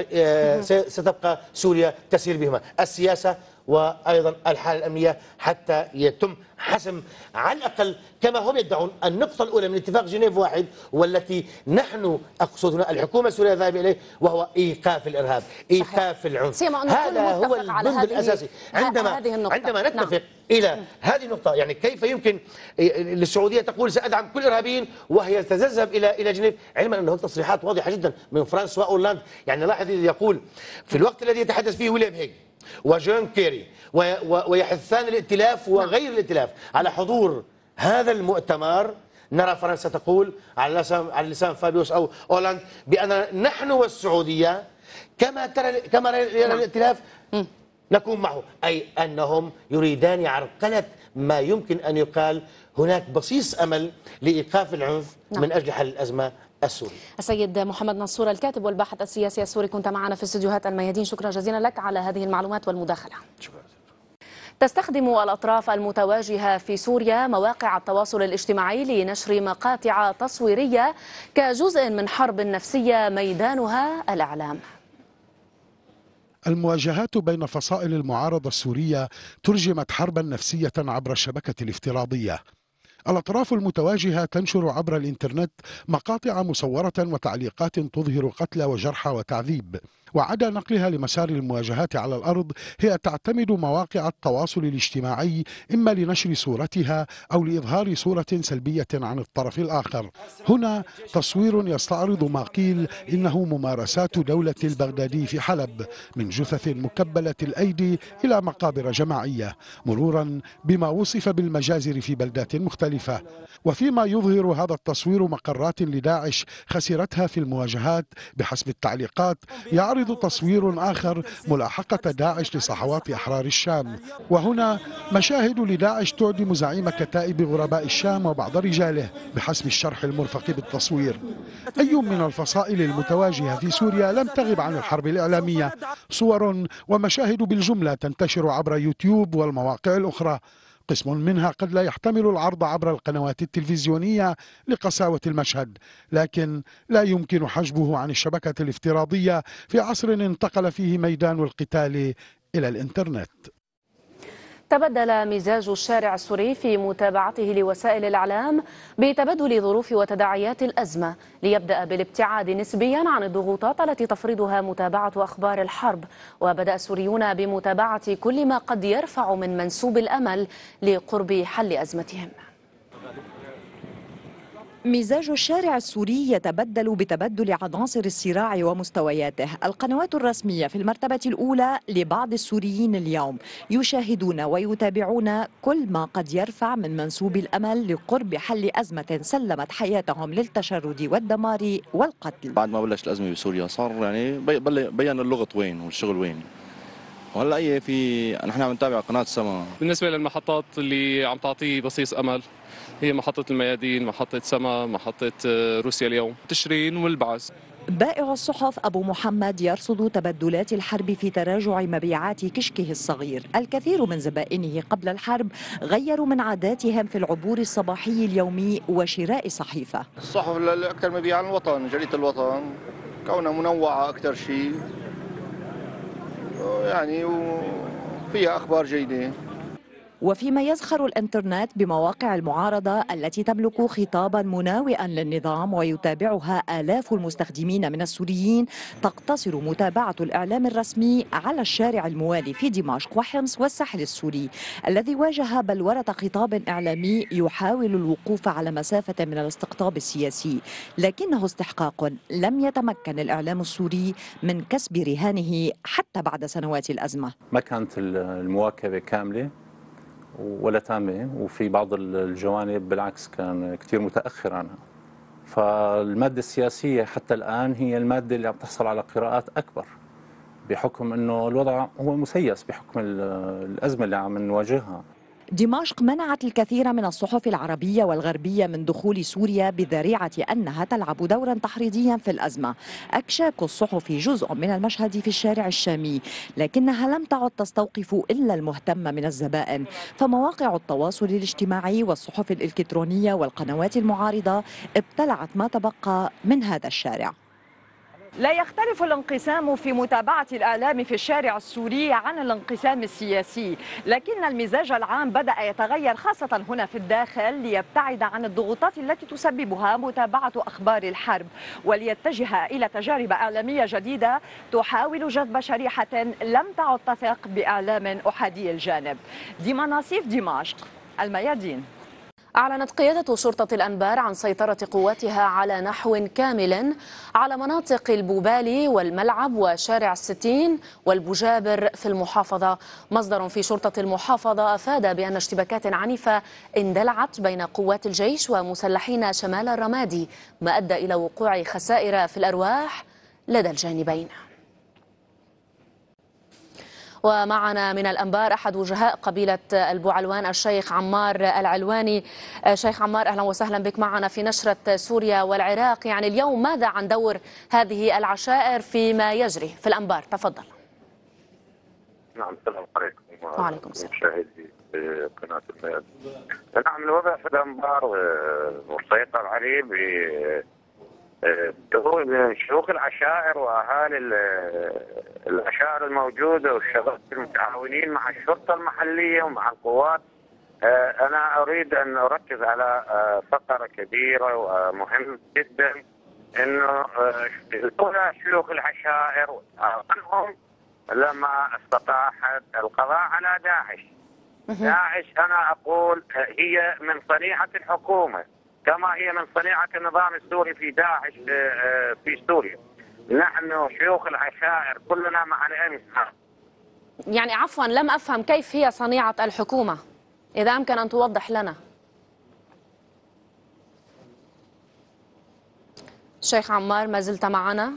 ستبقى سوريا تسير بهما: السياسة وأيضا الحالة الأمنية، حتى يتم حسم على الأقل كما هم يدعون النقطة الأولى من اتفاق جنيف واحد، والتي نحن أقصد هنا الحكومة السورية ذاهبة إليه، وهو إيقاف الإرهاب، إيقاف العنف. هذا هو البند الأساسي. عندما عندما نتفق نعم. إلى هذه النقطة، يعني كيف يمكن للسعودية تقول سأدعم كل الإرهابيين وهي تذهب إلى إلى جنيف، علما أن هناك تصريحات واضحة جدا من فرانسوا أولاند. يعني لاحظ يقول في الوقت الذي يتحدث فيه ويليام هيج وجون كيري ويحثان الائتلاف وغير الائتلاف على حضور هذا المؤتمر، نرى فرنسا تقول على لسان على لسان فابيوس او اولاند بان نحن والسعوديه كما ترى كما يرى الائتلاف نكون معه، اي انهم يريدان عرقله ما يمكن ان يقال هناك بصيص امل لايقاف العنف من اجل حل الازمه السوري. السيد محمد نصور الكاتب والباحث السياسي السوري، كنت معنا في استديوهات الميادين، شكرا جزيلا لك على هذه المعلومات والمداخلة. شكرا. تستخدم الأطراف المتواجهة في سوريا مواقع التواصل الاجتماعي لنشر مقاطع تصويرية كجزء من حرب نفسية ميدانها الإعلام. المواجهات بين فصائل المعارضة السورية ترجمت حربا نفسية عبر الشبكة الافتراضية. الأطراف المتواجهة تنشر عبر الإنترنت مقاطع مصورة وتعليقات تظهر قتل وجرح وتعذيب، وعدا نقلها لمسار المواجهات على الأرض هي تعتمد مواقع التواصل الاجتماعي إما لنشر صورتها أو لإظهار صورة سلبية عن الطرف الآخر. هنا تصوير يستعرض ما قيل إنه ممارسات دولة البغدادي في حلب، من جثث مكبلة الأيدي إلى مقابر جماعية، مرورا بما وصف بالمجازر في بلدات مختلفة. وفيما يظهر هذا التصوير مقرات لداعش خسرتها في المواجهات بحسب التعليقات، يعرض تصوير آخر ملاحقة داعش لصحوات أحرار الشام. وهنا مشاهد لداعش تعدم زعيم كتائب غرباء الشام وبعض رجاله بحسب الشرح المرفق بالتصوير. أي من الفصائل المتواجهة في سوريا لم تغب عن الحرب الإعلامية، صور ومشاهد بالجملة تنتشر عبر يوتيوب والمواقع الأخرى. قسم منها قد لا يحتمل العرض عبر القنوات التلفزيونية لقساوة المشهد، لكن لا يمكن حجبه عن الشبكة الافتراضية في عصر انتقل فيه ميدان القتال إلى الإنترنت. تبدل مزاج الشارع السوري في متابعته لوسائل الإعلام بتبدل ظروف وتداعيات الأزمة، ليبدأ بالابتعاد نسبيا عن الضغوطات التي تفرضها متابعة أخبار الحرب. وبدأ السوريون بمتابعة كل ما قد يرفع من منسوب الأمل لقرب حل أزمتهم. مزاج الشارع السوري يتبدل بتبدل عناصر الصراع ومستوياته. القنوات الرسمية في المرتبة الأولى لبعض السوريين اليوم يشاهدون ويتابعون كل ما قد يرفع من منسوب الأمل لقرب حل أزمة سلمت حياتهم للتشرد والدمار والقتل. بعد ما بلش الأزمة بسوريا صار يعني بين اللغط وين والشغل وين، وهلا ايه في نحن عم نتابع قناة سما. بالنسبة للمحطات اللي عم تعطيه بصيص أمل هي محطة الميادين، محطة سما، محطة روسيا اليوم، تشرين والبعث. بائع الصحف أبو محمد يرصد تبدلات الحرب في تراجع مبيعات كشكه الصغير. الكثير من زبائنه قبل الحرب غيروا من عاداتهم في العبور الصباحي اليومي وشراء صحيفة. الصحف الأكثر مبيعا الوطن، جريدة الوطن كونها منوعة أكثر شيء يعني وفيها أخبار جيدة. وفيما يزخر الانترنت بمواقع المعارضة التي تملك خطابا مناوئا للنظام ويتابعها آلاف المستخدمين من السوريين، تقتصر متابعة الإعلام الرسمي على الشارع الموالي في دمشق وحمص والساحل السوري، الذي واجه بلورة خطاب إعلامي يحاول الوقوف على مسافة من الاستقطاب السياسي، لكنه استحقاق لم يتمكن الإعلام السوري من كسب رهانه حتى بعد سنوات الأزمة. ما كانت المواكبة كاملة ولا تامة، وفي بعض الجوانب بالعكس كان كثير متأخر عنها. فالمادة السياسية حتى الآن هي المادة اللي عم تحصل على قراءات أكبر، بحكم أنه الوضع هو مسيس بحكم الأزمة اللي عم نواجهها. دمشق منعت الكثير من الصحف العربية والغربية من دخول سوريا بذريعة أنها تلعب دورا تحريضيا في الأزمة. أكشاك الصحف جزء من المشهد في الشارع الشامي، لكنها لم تعد تستوقف إلا المهتم من الزبائن، فمواقع التواصل الاجتماعي والصحف الإلكترونية والقنوات المعارضة ابتلعت ما تبقى من هذا الشارع. لا يختلف الانقسام في متابعة الإعلام في الشارع السوري عن الانقسام السياسي، لكن المزاج العام بدأ يتغير خاصة هنا في الداخل ليبتعد عن الضغوطات التي تسببها متابعة أخبار الحرب، وليتجه إلى تجارب إعلامية جديدة تحاول جذب شريحة لم تعد تثق بإعلام أحادي الجانب. ديما ناصيف، دمشق، الميادين. أعلنت قيادة شرطة الأنبار عن سيطرة قواتها على نحو كامل على مناطق البوبالي والملعب وشارع الستين والبجابر في المحافظة. مصدر في شرطة المحافظة أفاد بأن اشتباكات عنيفة اندلعت بين قوات الجيش ومسلحين شمال الرمادي، ما أدى إلى وقوع خسائر في الأرواح لدى الجانبين. ومعنا من الأنبار أحد وجهاء قبيلة البوعلوان الشيخ عمار العلواني. شيخ عمار، أهلا وسهلا بك معنا في نشرة سوريا والعراق. يعني اليوم ماذا عن دور هذه العشائر فيما يجري في الأنبار؟ تفضل. نعم، السلام عليكم. وعليكم السلام. مشاهدي قناة الميادين. نعم، الوضع في الأنبار مسيطر عليه ب دخول شيوخ العشائر واهالي العشائر الموجوده والشباب المتعاونين مع الشرطه المحليه ومع القوات. انا اريد ان اركز على فقره كبيره ومهمه جدا، انه الاولى شيوخ العشائر عنهم لما استطاعت القضاء على داعش. داعش انا اقول هي من صنيعه الحكومه كما هي من صنيعة النظام السوري في داعش في سوريا. نحن شيوخ العشائر كلنا مع الإنسان. يعني عفوا، لم أفهم كيف هي صنيعة الحكومة، إذا أمكن أن توضح لنا. شيخ عمار، ما زلت معنا؟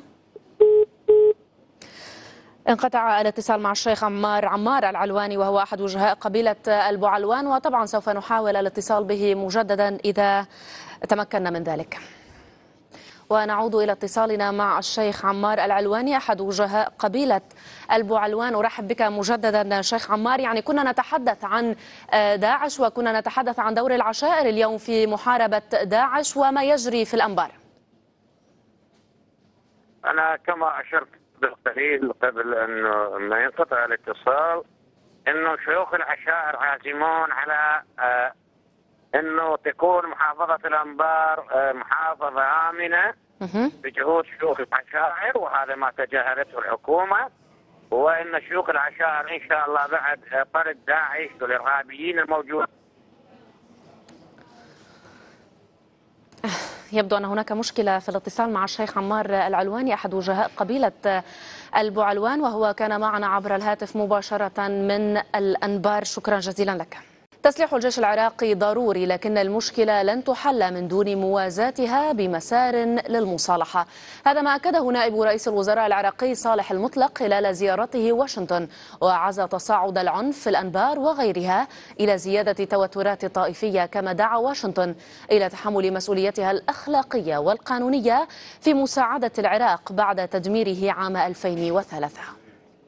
انقطع الاتصال مع الشيخ عمار عمار العلواني وهو أحد وجهاء قبيلة البوعلوان، وطبعا سوف نحاول الاتصال به مجددا إذا تمكنا من ذلك. ونعود إلى اتصالنا مع الشيخ عمار العلواني أحد وجهاء قبيلة البوعلوان. أرحب بك مجددا شيخ عمار. يعني كنا نتحدث عن داعش وكنا نتحدث عن دور العشائر اليوم في محاربة داعش وما يجري في الأنبار. أنا كما أشرت بالقليل قبل أنه ما ينقطع الاتصال، أنه شيوخ العشائر عازمون على آه أنه تكون محافظة الأنبار آه محافظة آمنة بجهود شيوخ العشائر، وهذا ما تجاهلته الحكومة، وأن شيوخ العشائر إن شاء الله بعد طرد داعش والإرهابيين الموجودين. يبدو أن هناك مشكلة في الاتصال مع الشيخ عمار العلواني أحد وجهاء قبيلة البوعلوان، وهو كان معنا عبر الهاتف مباشرة من الأنبار. شكرا جزيلا لك. تسليح الجيش العراقي ضروري، لكن المشكلة لن تحل من دون موازاتها بمسار للمصالحة. هذا ما أكده نائب رئيس الوزراء العراقي صالح المطلق خلال زيارته واشنطن، وعزى تصاعد العنف في الأنبار وغيرها إلى زيادة توترات طائفية، كما دعا واشنطن إلى تحمل مسؤوليتها الأخلاقية والقانونية في مساعدة العراق بعد تدميره عام ألفين وثلاثة.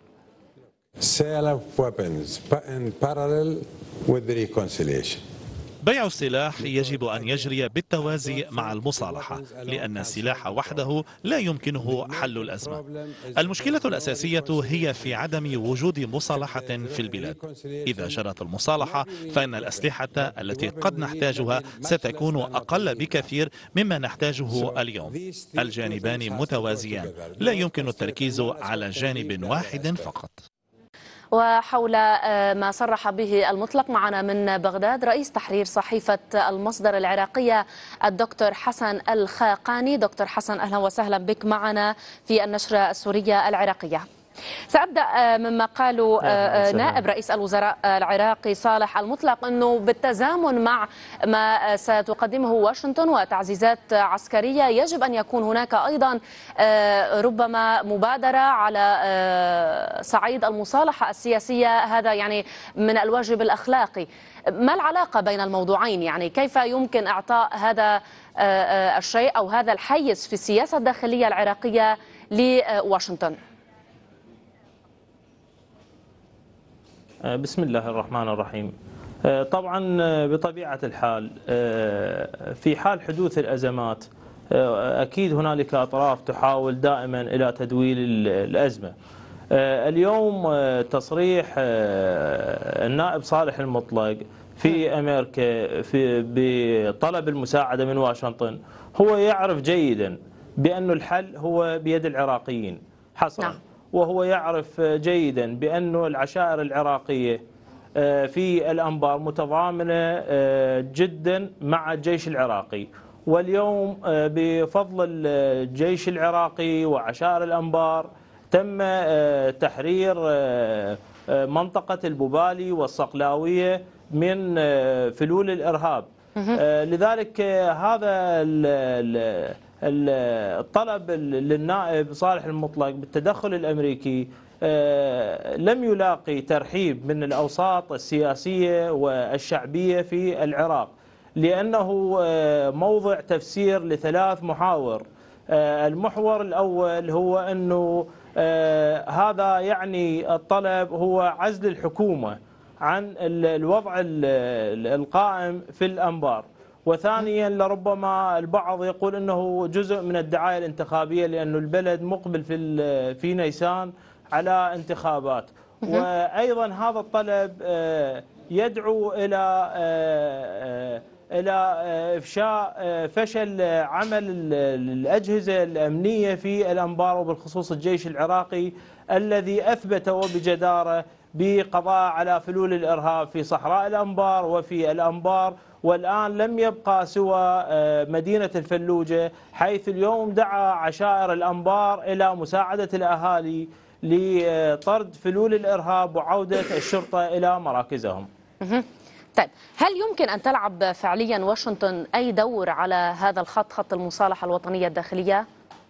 Sale of weapons in parallel with the reconciliation. بيع السلاح يجب أن يجري بالتوازي مع المصالحة، لأن السلاح وحده لا يمكنه حل الأزمة. المشكلة الأساسية هي في عدم وجود مصالحة في البلاد. إذا جرت المصالحة فإن الأسلحة التي قد نحتاجها ستكون أقل بكثير مما نحتاجه اليوم. الجانبان متوازيان، لا يمكن التركيز على جانب واحد فقط. وحول ما صرح به المطلق معنا من بغداد رئيس تحرير صحيفة المصدر العراقية الدكتور حسن الخاقاني. دكتور حسن، أهلا وسهلا بك معنا في النشرة السورية العراقية. سأبدأ مما قاله نائب رئيس الوزراء العراقي صالح المطلق، أنه بالتزامن مع ما ستقدمه واشنطن وتعزيزات عسكرية يجب أن يكون هناك أيضا ربما مبادرة على صعيد المصالحة السياسية. هذا يعني من الواجب الأخلاقي. ما العلاقة بين الموضوعين؟ يعني كيف يمكن إعطاء هذا الشيء أو هذا الحيز في السياسة الداخلية العراقية لواشنطن؟ بسم الله الرحمن الرحيم. طبعا بطبيعة الحال في حال حدوث الأزمات أكيد هنالك أطراف تحاول دائما إلى تدويل الأزمة. اليوم تصريح النائب صالح المطلق في أمريكا في بطلب المساعدة من واشنطن هو يعرف جيدا بأن الحل هو بيد العراقيين حصرا. نعم. وهو يعرف جيدا بأن العشائر العراقية في الأنبار متضامنة جدا مع الجيش العراقي، واليوم بفضل الجيش العراقي وعشائر الأنبار تم تحرير منطقة البوبالي والصقلاوية من فلول الإرهاب. لذلك هذا الطلب للنائب صالح المطلق بالتدخل الأمريكي لم يلاقي ترحيب من الأوساط السياسية والشعبية في العراق، لأنه موضع تفسير لثلاث محاور. المحور الأول هو أنه هذا يعني الطلب هو عزل الحكومة عن الوضع القائم في الأنبار، وثانيا لربما البعض يقول انه جزء من الدعايه الانتخابيه لانه البلد مقبل في في نيسان على انتخابات. وايضا هذا الطلب يدعو الى الى افشاء فشل عمل الاجهزه الامنيه في الانبار وبالخصوص الجيش العراقي الذي اثبت وبجداره بقضاء على فلول الارهاب في صحراء الانبار وفي الانبار، والآن لم يبقى سوى مدينة الفلوجة، حيث اليوم دعا عشائر الأنبار إلى مساعدة الأهالي لطرد فلول الإرهاب وعودة الشرطة إلى مراكزهم. طيب، هل يمكن أن تلعب فعليا واشنطن أي دور على هذا الخط، خط المصالحة الوطنية الداخلية؟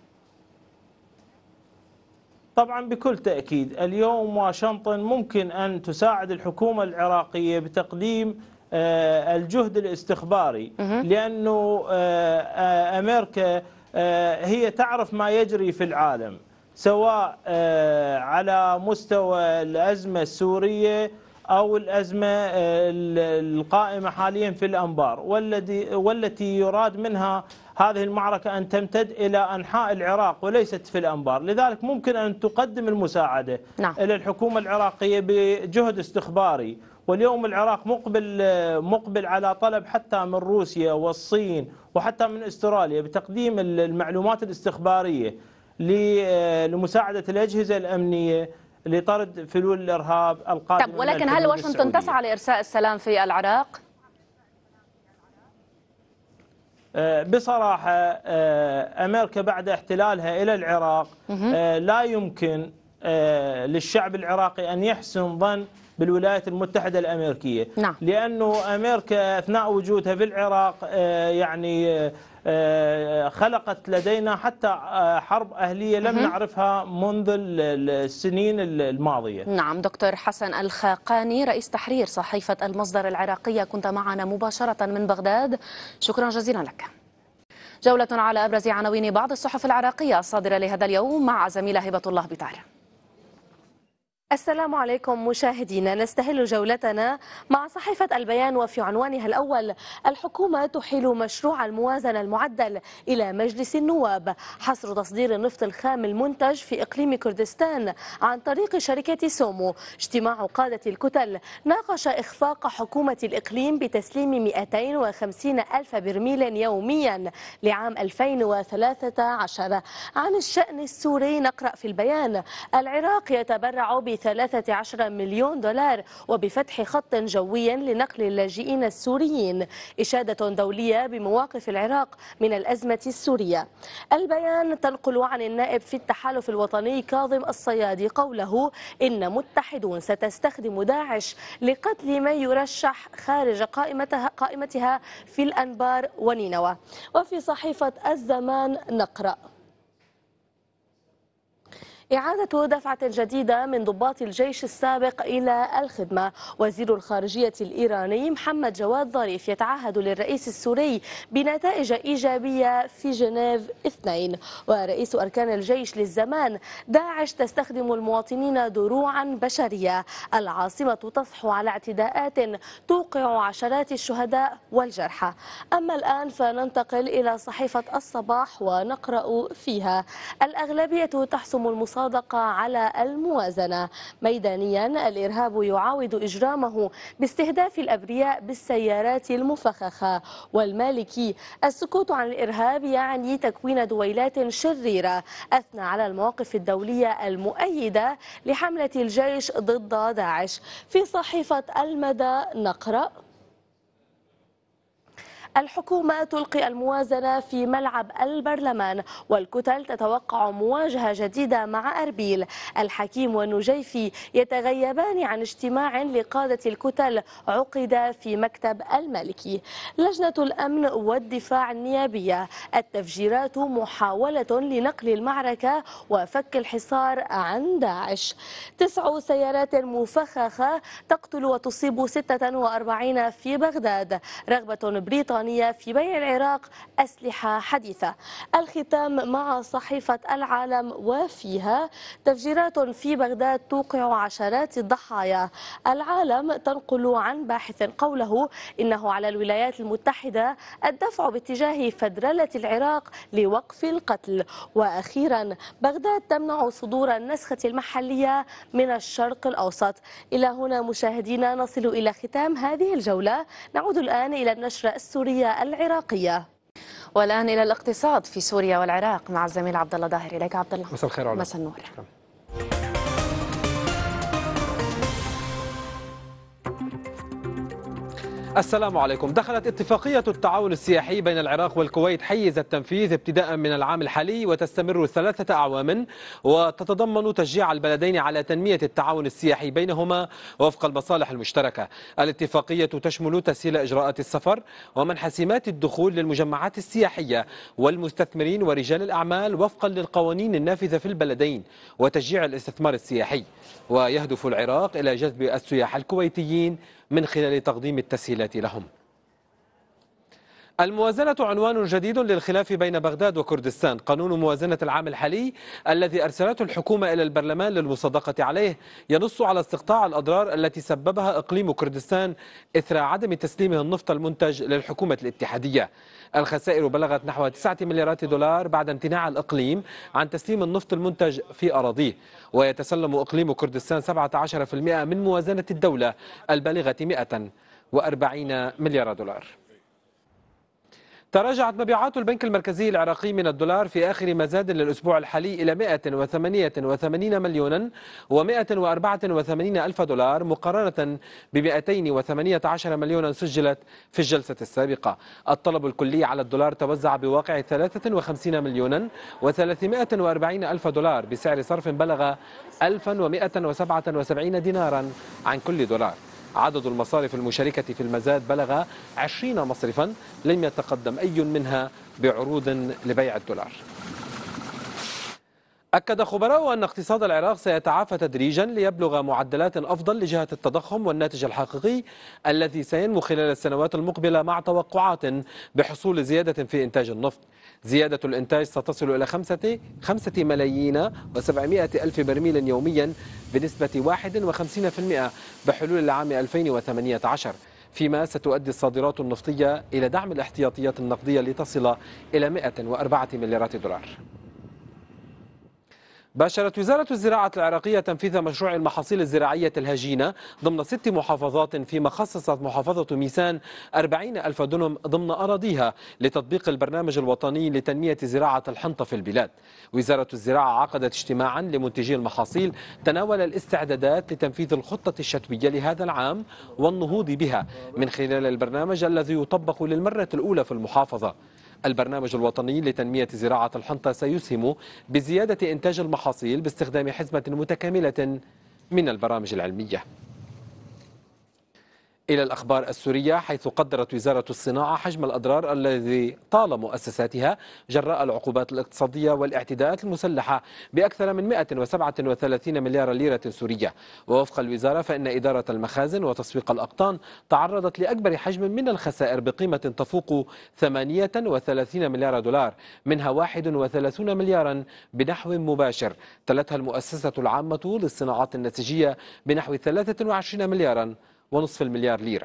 طبعا بكل تأكيد اليوم واشنطن ممكن أن تساعد الحكومة العراقية بتقديم الجهد الاستخباري، لأنه أمريكا هي تعرف ما يجري في العالم سواء على مستوى الأزمة السورية أو الأزمة القائمة حاليا في الأنبار، والتي والتي يراد منها هذه المعركة أن تمتد إلى أنحاء العراق وليست في الأنبار. لذلك ممكن أن تقدم المساعدة نعم. إلى الحكومة العراقية بجهد استخباري. واليوم العراق مقبل مقبل على طلب حتى من روسيا والصين وحتى من استراليا بتقديم المعلومات الاستخبارية لمساعدة الأجهزة الأمنية لطرد فلول الإرهاب القادمة. طب ولكن هل واشنطن تسعى لإرساء السلام في العراق؟ بصراحة أمريكا بعد احتلالها إلى العراق لا يمكن للشعب العراقي أن يحسن ظن بالولايات المتحدة الأمريكية. نعم. لأنه أمريكا أثناء وجودها في العراق يعني خلقت لدينا حتى حرب أهلية لم نعرفها منذ السنين الماضية. نعم. دكتور حسن الخاقاني رئيس تحرير صحيفة المصدر العراقية، كنت معنا مباشرة من بغداد، شكرا جزيلا لك. جولة على أبرز عناوين بعض الصحف العراقية الصادرة لهذا اليوم مع زميلة هبة الله بتار. السلام عليكم مشاهدينا، نستهل جولتنا مع صحيفة البيان وفي عنوانها الأول: الحكومة تحيل مشروع الموازنة المعدل إلى مجلس النواب، حصر تصدير النفط الخام المنتج في إقليم كردستان عن طريق شركة سومو. اجتماع قادة الكتل ناقش إخفاق حكومة الإقليم بتسليم مئتين وخمسين ألف برميل يوميا لعام ألفين وثلاثة عشر. عن الشأن السوري نقرأ في البيان: العراق يتبرع ب ثلاثة عشر مليون دولار وبفتح خط جوي لنقل اللاجئين السوريين، إشادة دولية بمواقف العراق من الأزمة السورية. البيان تنقل عن النائب في التحالف الوطني كاظم الصيادي قوله: إن متحدون ستستخدم داعش لقتل من يرشح خارج قائمتها, قائمتها في الأنبار ونينوى. وفي صحيفة الزمان نقرأ: إعادة دفعة جديدة من ضباط الجيش السابق إلى الخدمة. وزير الخارجية الإيراني محمد جواد ظريف يتعهد للرئيس السوري بنتائج إيجابية في جنيف اثنين. ورئيس أركان الجيش للزمان: داعش تستخدم المواطنين دروعا بشرية، العاصمة تصحو على اعتداءات توقع عشرات الشهداء والجرحى. أما الآن فننتقل إلى صحيفة الصباح ونقرأ فيها: الأغلبية تحسم المصادقة على الموازنة. ميدانيا: الإرهاب يعاود إجرامه باستهداف الأبرياء بالسيارات المفخخة. والمالكي: السكوت عن الإرهاب يعني تكوين دويلات شريرة. أثنى على المواقف الدولية المؤيدة لحملة الجيش ضد داعش. في صحيفة المدى نقرأ: الحكومة تلقي الموازنة في ملعب البرلمان، والكتل تتوقع مواجهة جديدة مع أربيل. الحكيم والنجيفي يتغيبان عن اجتماع لقادة الكتل عقد في مكتب المالكي. لجنة الأمن والدفاع النيابية: التفجيرات محاولة لنقل المعركة وفك الحصار عن داعش. تسع سيارات مفخخة تقتل وتصيب ستة وأربعين في بغداد. رغبة بريطانية في بيع العراق أسلحة حديثة. الختام مع صحيفة العالم وفيها: تفجيرات في بغداد توقع عشرات الضحايا. العالم تنقل عن باحث قوله: إنه على الولايات المتحدة الدفع باتجاه فدرلة العراق لوقف القتل. وأخيرا: بغداد تمنع صدور النسخة المحلية من الشرق الأوسط. إلى هنا مشاهدينا نصل إلى ختام هذه الجولة. نعود الآن إلى النشرة السورية العراقية. والآن إلى الاقتصاد في سوريا والعراق مع الزميل عبد الله ظاهر. إليك عبد الله. مساء الخير. مساء النور. السلام عليكم. دخلت اتفاقية التعاون السياحي بين العراق والكويت حيز التنفيذ ابتداء من العام الحالي وتستمر ثلاثة أعوام، وتتضمن تشجيع البلدين على تنمية التعاون السياحي بينهما وفق المصالح المشتركة. الاتفاقية تشمل تسهيل إجراءات السفر ومنح سمات الدخول للمجمعات السياحية والمستثمرين ورجال الأعمال وفقا للقوانين النافذة في البلدين وتشجيع الاستثمار السياحي. ويهدف العراق إلى جذب السياح الكويتيين من خلال تقديم التسهيلات لهم. الموازنة عنوان جديد للخلاف بين بغداد وكردستان. قانون موازنة العام الحالي الذي أرسلته الحكومة إلى البرلمان للمصادقة عليه ينص على استقطاع الأضرار التي سببها إقليم كردستان إثر عدم تسليمه النفط المنتج للحكومة الاتحادية. الخسائر بلغت نحو تسعة مليارات دولار بعد امتناع الإقليم عن تسليم النفط المنتج في أراضيه. ويتسلم إقليم كردستان سبعة عشر بالمئة من موازنة الدولة البالغة مئة وأربعين مليار دولار. تراجعت مبيعات البنك المركزي العراقي من الدولار في آخر مزاد للأسبوع الحالي إلى مئة وثمانية وثمانين مليونا ومئة وأربعة وثمانين ألف دولار مقارنة ب مئتين وثمانية عشر مليونا سجلت في الجلسة السابقة. الطلب الكلي على الدولار توزع بواقع ثلاثة وخمسين مليونا وثلاثمئة وأربعين ألف دولار بسعر صرف بلغ ألف ومئة وسبعة وسبعين دينارا عن كل دولار. عدد المصارف المشاركة في المزاد بلغ عشرين مصرفا، لم يتقدم أي منها بعروض لبيع الدولار. أكد خبراء أن اقتصاد العراق سيتعافى تدريجا ليبلغ معدلات أفضل لجهة التضخم والناتج الحقيقي الذي سينمو خلال السنوات المقبلة مع توقعات بحصول زيادة في إنتاج النفط. زيادة الإنتاج ستصل إلى خمسة, خمسة ملايين وسبعمائة ألف برميل يوميا بنسبة واحد وخمسين بالمئة بحلول العام ألفين وثمانية عشر، فيما ستؤدي الصادرات النفطية إلى دعم الاحتياطيات النقدية لتصل إلى مئة وأربعة مليارات دولار. باشرت وزارة الزراعة العراقية تنفيذ مشروع المحاصيل الزراعية الهجينة ضمن ست محافظات، فيما خصصت محافظة ميسان أربعين ألف دنم ضمن أراضيها لتطبيق البرنامج الوطني لتنمية زراعة الحنطة في البلاد. وزارة الزراعة عقدت اجتماعا لمنتجي المحاصيل تناول الاستعدادات لتنفيذ الخطة الشتوية لهذا العام والنهوض بها من خلال البرنامج الذي يطبق للمرة الأولى في المحافظة. البرنامج الوطني لتنمية زراعة الحنطة سيسهم بزيادة إنتاج المحاصيل باستخدام حزمة متكاملة من البرامج العلمية. إلى الأخبار السورية، حيث قدرت وزارة الصناعة حجم الأضرار الذي طال مؤسساتها جراء العقوبات الاقتصادية والاعتداءات المسلحة بأكثر من مئة وسبعة وثلاثين مليار ليرة سورية. ووفق الوزارة فإن إدارة المخازن وتسويق الأقطان تعرضت لأكبر حجم من الخسائر بقيمة تفوق ثمانية وثلاثين مليار دولار، منها واحد وثلاثين مليارا بنحو مباشر تلتها المؤسسة العامة للصناعات النسيجية بنحو ثلاثة وعشرين مليارا ونصف المليار ليرة.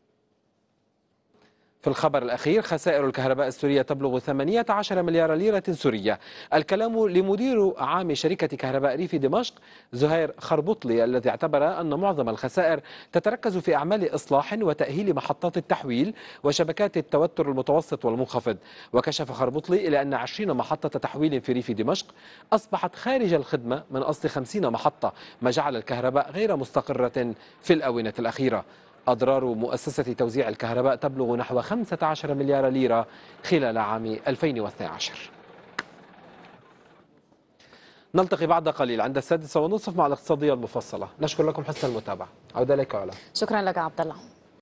في الخبر الأخير، خسائر الكهرباء السورية تبلغ ثمانية عشر مليار ليرة سورية. الكلام لمدير عام شركة كهرباء ريف دمشق زهير خربطلي، الذي اعتبر أن معظم الخسائر تتركز في أعمال إصلاح وتأهيل محطات التحويل وشبكات التوتر المتوسط والمنخفض. وكشف خربطلي إلى أن عشرين محطة تحويل في ريف دمشق أصبحت خارج الخدمة من أصل خمسين محطة، ما جعل الكهرباء غير مستقرة في الآونة الأخيرة. أضرار مؤسسة توزيع الكهرباء تبلغ نحو خمسة عشر مليار ليرة خلال عام ألفين واثني عشر. نلتقي بعد قليل عند السادسة ونصف مع الاقتصادية المفصلة. نشكر لكم حسن المتابعة. عودة لك علا. شكرا لك عبد الله.